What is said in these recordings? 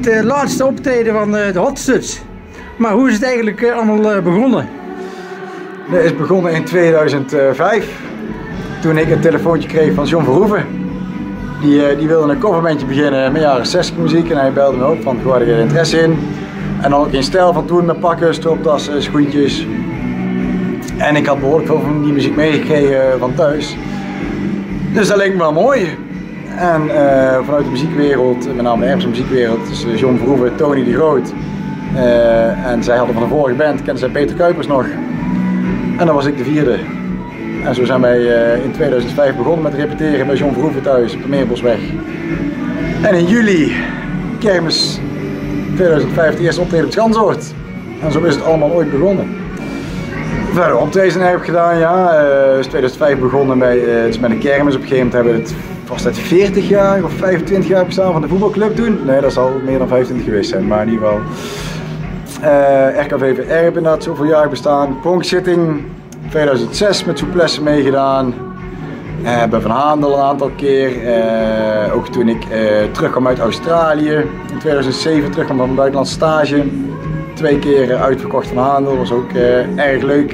het laatste optreden van de Hot Studs. Maar hoe is het eigenlijk allemaal begonnen? Het is begonnen in 2005, toen ik een telefoontje kreeg van John Verhoeven. Die wilde een coverbandje beginnen met jaren 60 muziek en hij belde me op van, had ik er interesse in. En dan ook in stijl van toen met pakken, stropdassen, schoentjes. En ik had behoorlijk veel van die muziek meegekregen van thuis. Dus dat leek me wel mooi. En vanuit de muziekwereld, met name de Ermse muziekwereld, dus John Verhoeven, Tony de Groot. En zij hadden van de vorige band, kenden zij Peter Kuipers nog. En dan was ik de vierde. En zo zijn wij in 2005 begonnen met repeteren bij John Verhoeven thuis op de Meerbosweg. En in juli, kermis 2005, de eerste optreden op het Schansoord. En zo is het allemaal ooit begonnen. Verder optredens heb ik gedaan, ja. Is 2005 begonnen dus met een kermis. Op een gegeven moment hebben we het vast uit 40 jaar of 25 jaar bestaan van de voetbalclub toen. Nee, dat zal meer dan 25 geweest zijn, maar in ieder geval. RKVVR heeft inderdaad zoveel jaar bestaan. Pronksitting 2006 met Souplesse meegedaan. Bij Van Haandel een aantal keer. Ook toen ik terugkwam uit Australië. In 2007 terugkwam van een buitenlandse stage. 2 keer uitverkocht Van Haandel, was ook erg leuk.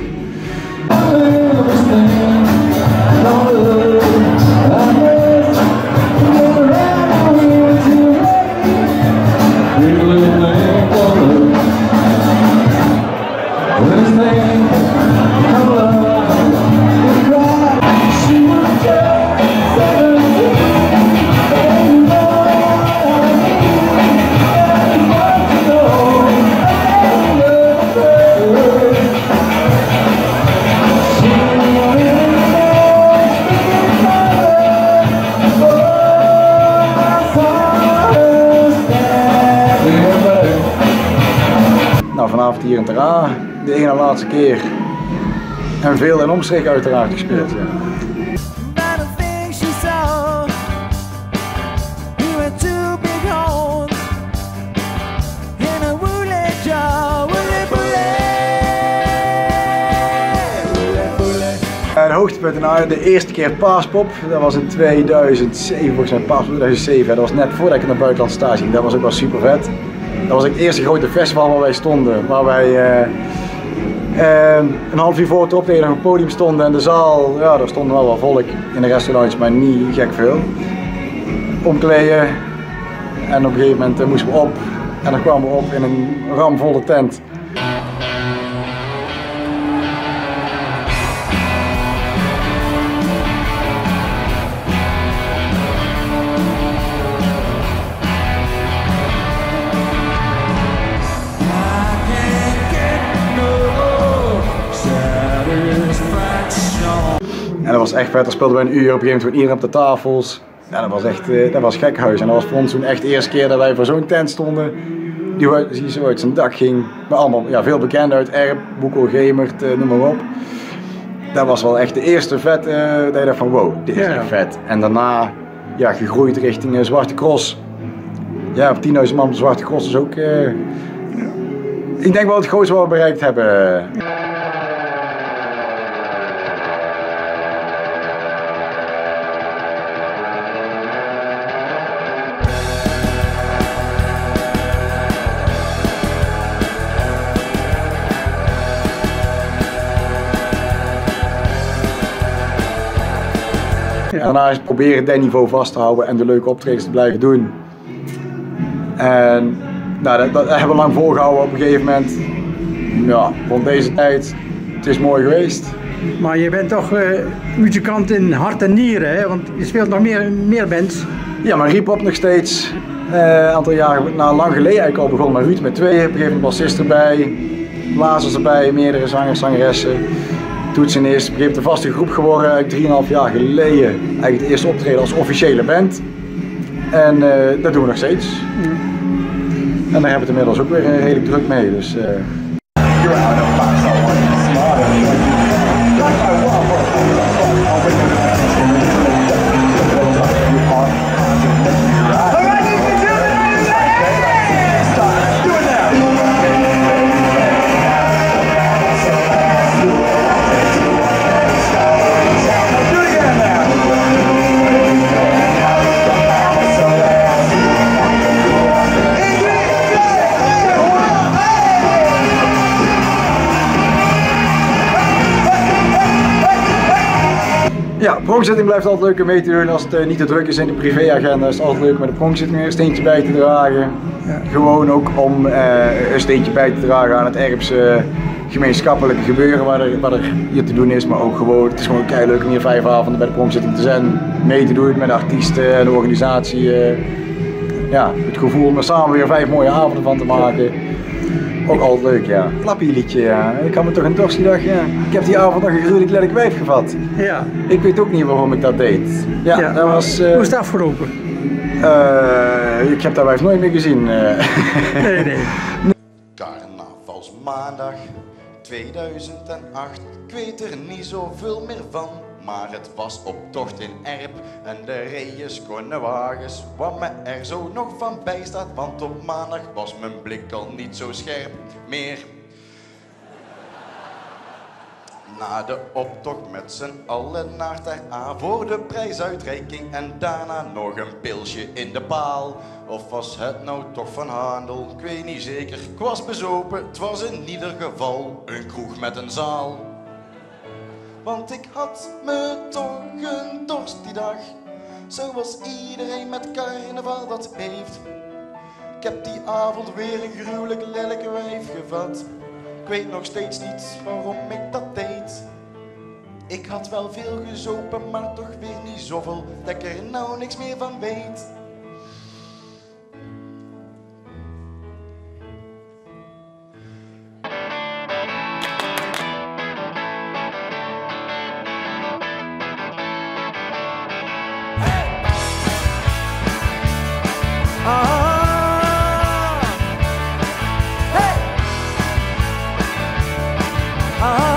Vanavond hier in Ter Aa, de ene laatste keer. En veel in omstreken uiteraard gespeeld. Ja. De hoogtepunt de eerste keer Paaspop, dat was in 2007, volgens mij Paaspop 2007. Dat was net voordat ik in een buitenlandse stage ging, dat was ook wel super vet. Dat was het eerste grote festival waar wij stonden, waar wij een half uur voor het optreden op een podium stonden en de zaal, ja, daar stonden wel wat volk in de restaurants, maar niet gek veel. Omkleden en op een gegeven moment moesten we op en dan kwamen we op in een ramvolle tent. En dat was echt vet, daar speelden we een uur, op een gegeven moment iedereen op de tafels. Ja, dat was echt, dat was gek huis. En dat was voor ons toen echt de eerste keer dat wij voor zo'n tent stonden. Die zo uit zijn dak ging. Maar allemaal veel bekenden uit Erp, Boekel, Gemert, noem maar op. Dat was wel echt de eerste vet, dat je dacht van wow, dit is echt vet. En daarna gegroeid richting Zwarte Cross. Ja, 10.000 man op de Zwarte Cross is ook, ik denk wel het grootste wat we bereikt hebben. Daarna is het proberen dat niveau vast te houden en de leuke optredens te blijven doen. En nou, dat hebben we lang volgehouden op een gegeven moment. Ja, rond deze tijd, het is mooi geweest. Maar je bent toch muzikant in hart en nieren, hè? Want je speelt nog meer bands. Ja, maar Riepop nog steeds. Een aantal jaren, lang geleden eigenlijk al begonnen met Ruud met 2. Op een gegeven moment bassist erbij, blazers erbij, meerdere zangers, zangeressen. Toetsenist, op een gegeven moment een vaste groep geworden, eigenlijk 3,5 jaar geleden. Eigenlijk het eerste optreden als officiële band. En dat doen we nog steeds. En daar hebben we het inmiddels ook weer redelijk druk mee. Dus, Ja, pronkzitting blijft altijd leuk om mee te doen. Als het niet te druk is in de privéagenda, is het altijd leuk om met de pronkzitting een steentje bij te dragen. Ja. Gewoon ook om een steentje bij te dragen aan het Erpse gemeenschappelijke gebeuren wat er hier te doen is. Maar ook gewoon, het is gewoon leuk om hier 5 avonden bij de pronkzitting te zijn. Mee te doen met de artiesten en de organisatie. Ja, het gevoel om er samen weer 5 mooie avonden van te maken. Ook altijd leuk, ja. Klappie-liedje, ja. Ik had me toch een dorstiedag, ja. Ik heb die avond nog een gruwelijk lelijk wijf gevat. Ja. Ik weet ook niet waarom ik dat deed. Ja, ja. Dat was... Hoe is het afgelopen? Ik heb dat wijf nooit meer gezien. Nee. Carnavalsmaandag 2008. Ik weet er niet zoveel meer van. Maar het was optocht in Erp en de reden schone wagens. Wat me er zo nog van bij staat, want op maandag was mijn blik al niet zo scherp meer. Na de optocht met z'n allen naar Ter A voor de prijsuitreiking en daarna nog een pilsje in de paal. Of was het nou toch van Handel? Ik weet niet zeker, ik was bezopen, het was in ieder geval een kroeg met een zaal. Want ik had me toch een dorst die dag, zoals iedereen met carnaval dat heeft. Ik heb die avond weer een gruwelijk lelijke wijf gevat. Ik weet nog steeds niet waarom ik dat deed. Ik had wel veel gezopen, maar toch weer niet zoveel, dat ik er nou niks meer van weet. Hey!